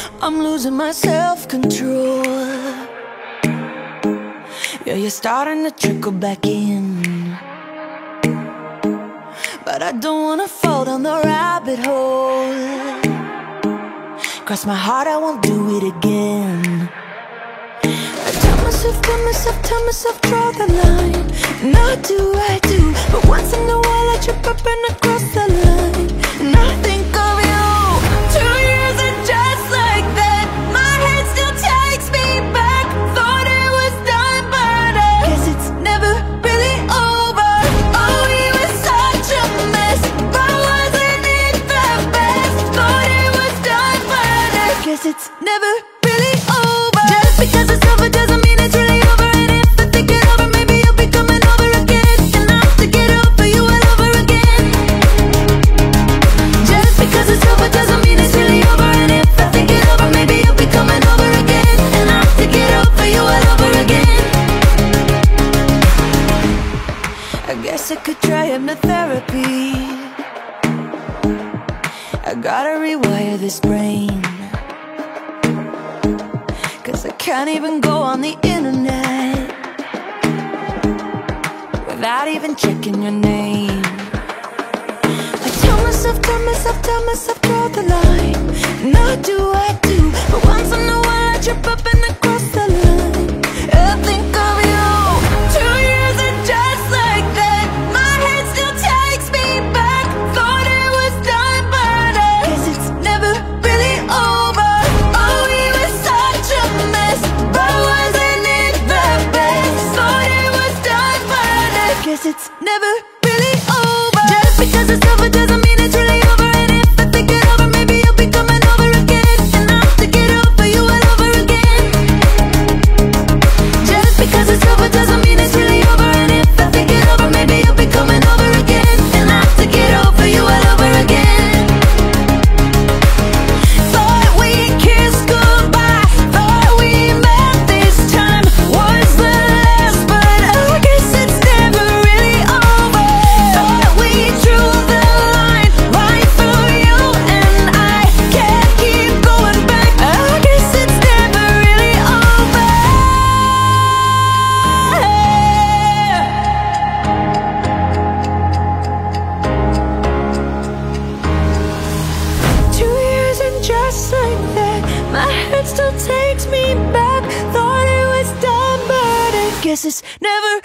I'm losing my self-control. Yeah, you're starting to trickle back in, but I don't wanna fall down the rabbit hole. Cross my heart, I won't do it again. I tell myself, draw the line. And I do, but once in a while I trip up and I cross the line. And I think of you. 2 years and just like that, my head still takes me back. Thought it was done, but I guess it's never really over. Oh, we were such a mess, but wasn't it the best? Thought it was done, but I guess it's never really over. Just because it's over doesn't mean it's really over. And if I think it over, maybe you'll be coming over again. And I'll have to get over you all over again. Just because it's over doesn't mean it's really over. And if I think it over, maybe you'll be coming over again. And I'll have to get over you all over again. I guess I could try hypnotherapy. I gotta rewire this brain, 'cause I can't even go on the internet without even checking your name. I tell myself, draw the line. And I do, but once in a while I trip up and I cross the line. I think of you. 2 years and just like that, my head still takes me back. Thought it was done, but I guess it's never really over. Oh, we were such a mess, but wasn't it the best? Thought it was done, but I guess it's never really over. Just because it's over doesn't mean it's really over. And if I think it over, maybe you'll be coming over again. And I'll have to get over you all over again. Just because it's over doesn't mean it's really over. And if I think it over, maybe you'll be coming over again. And I'll have to get over you all over again. Thought we kissed goodbye, thought we met this time was the last, but I guess it's never really over. Thought we drew the line right through you, and I can't keep going back. I guess it's never really over. 2 years and just like that, my head still takes me back. Thought it was done, but I guess it's never